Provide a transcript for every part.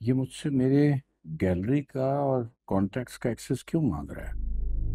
ये मुझसे मेरे गैलरी का और कॉन्टैक्ट्स का एक्सेस क्यों मांग रहा है?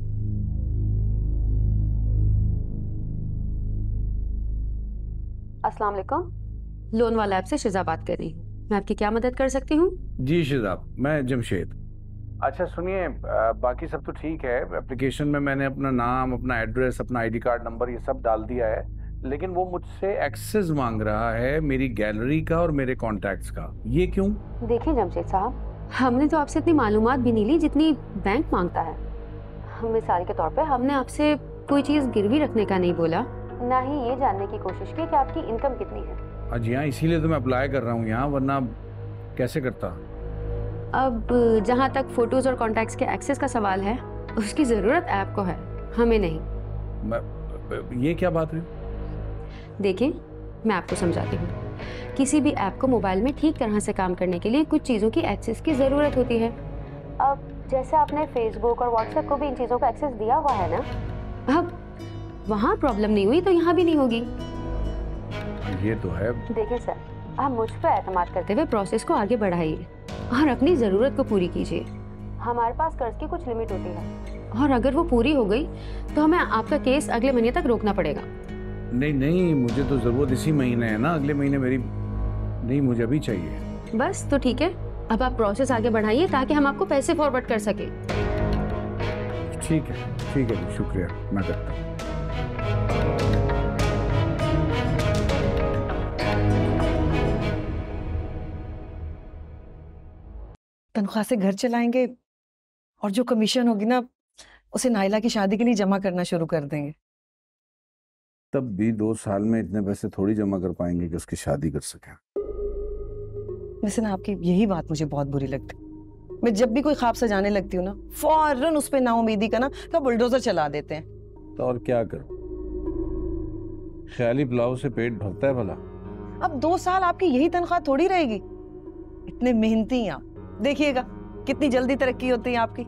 अस्सलाम वालेकुम। लोन वाला ऐप से शिजा बात कर रही हूँ। मैं आपकी क्या मदद कर सकती हूँ? जी शिजाब, मैं जमशेद। अच्छा सुनिए, बाकी सब तो ठीक है। एप्लीकेशन में मैंने अपना नाम, अपना एड्रेस, अपना आईडी कार्ड नंबर ये सब डाल दिया है, लेकिन वो मुझसे एक्सेस मांग रहा है मेरी गैलरी का और मेरे कॉन्टैक्ट्स का। ये क्यों? देखिए जमशेद साहब, हमने तो आपसे इतनी मालूमात भी नहीं ली जितनी बैंक मांगता है। मिसाल के तौर पे हमने आपसे कोई चीज गिरवी रखने का नहीं बोला, ना ही ये जानने की कोशिश की कि आपकी इनकम कितनी है। जी हाँ, इसीलिए तो मैं अप्लाई कर रहा हूँ यहाँ, वरना कैसे करता। अब जहाँ तक फोटोज और कॉन्टैक्ट्स के एक्सेस का सवाल है, उसकी जरूरत ऐप को है, हमें नहीं। ये क्या बात हुई? देखिए, मैं आपको समझाती हूँ। किसी भी ऐप को मोबाइल में ठीक तरह से काम करने के लिए कुछ चीज़ों की एक्सेस की ज़रूरत होती है। अब जैसे आपने फेसबुक और व्हाट्सएप को भी इन चीज़ों का एक्सेस दिया हुआ है ना, अब वहाँ प्रॉब्लम नहीं हुई तो यहाँ भी नहीं होगी। ये तो है। देखिए सर, आप मुझ पर एतमाद करते हुए प्रोसेस को आगे बढ़ाइए और अपनी ज़रूरत को पूरी कीजिए। हमारे पास कर्ज की कुछ लिमिट होती है, और अगर वो पूरी हो गई तो हमें आपका केस अगले महीने तक रोकना पड़ेगा। नहीं नहीं, मुझे तो जरूरत इसी महीने है ना, अगले महीने मेरी नहीं, मुझे अभी चाहिए। बस तो ठीक है, अब आप प्रोसेस आगे बढ़ाइए ताकि हम आपको पैसे फॉरवर्ड कर सके। ठीक है, शुक्रिया, मैं करता हूँ। तनख्वाह से घर चलाएंगे और जो कमीशन होगी ना उसे नाइला की शादी के लिए जमा करना शुरू कर देंगे। तब भी 2 साल में इतने पैसे थोड़ी जमा कर पाएंगे कि उसकी शादी कर सके। वैसे ना आपकी यही बात मुझे बहुत बुरी लगती। मैं जब भी कोई ख्वाब सजाने लगती हूँ ना, फौरन उस पे नाउमीदी का बुलडोजर चला देते हैं। तो और क्या करूं? ख्याली पुलाव से पेट भरता है भला? अब 2 साल आपकी यही तनख्वाह थोड़ी रहेगी। इतने मेहनती हैं आप, देखिएगा कितनी जल्दी तरक्की होती है आपकी।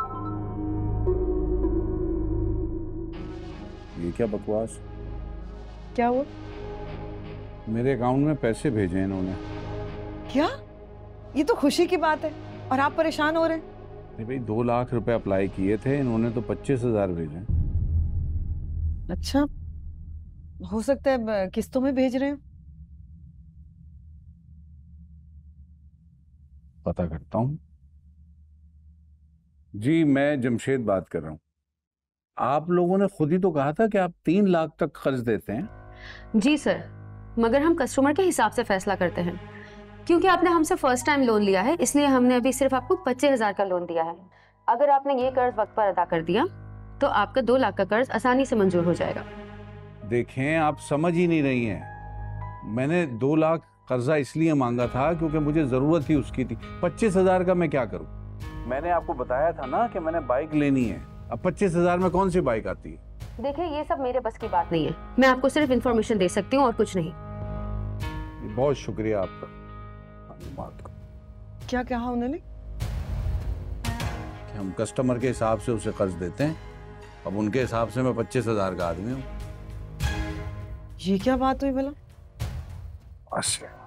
ये क्या बकवास? क्या हुआ? मेरे अकाउंट में पैसे भेजे इन्होंने। क्या? ये तो खुशी की बात है और आप परेशान हो रहे हैं। नहीं भाई, 2 लाख रुपए अप्लाई किए थे, इन्होंने तो 25,000 भेजे। अच्छा, हो सकता है किस्तों में भेज रहे हैं। पता करता हूँ। जी, मैं जमशेद बात कर रहा हूँ। आप लोगों ने खुद ही तो कहा था कि आप 3 लाख तक कर्ज देते हैं। जी सर, मगर हम कस्टमर के हिसाब से फैसला करते हैं। क्योंकि आपने हमसे फर्स्ट टाइम लोन लिया है, इसलिए हमने अभी सिर्फ आपको 25,000 का लोन दिया है। अगर आपने ये कर्ज वक्त पर अदा कर दिया तो आपका 2 लाख का कर्ज आसानी से मंजूर हो जाएगा। देखें, आप समझ ही नहीं रही हैं। मैंने 2 लाख कर्जा इसलिए मांगा था क्योंकि मुझे जरूरत ही उसकी थी। 25,000 का मैं क्या करूं? मैंने आपको बताया था ना कि मैंने बाइक लेनी है। अब 25,000 में कौन सी बाइक आती है? देखिए, ये सब मेरे बस की बात नहीं है। मैं आपको सिर्फ इन्फॉर्मेशन दे सकती हूँ और कुछ नहीं। बहुत शुक्रिया आपका मालूमात का। क्या कहा उन्होंने? कि हम कस्टमर के हिसाब से उसे कर्ज देते हैं। अब उनके हिसाब से मैं 25,000 का आदमी हूँ। ये क्या बात हुई भला? अच्छा।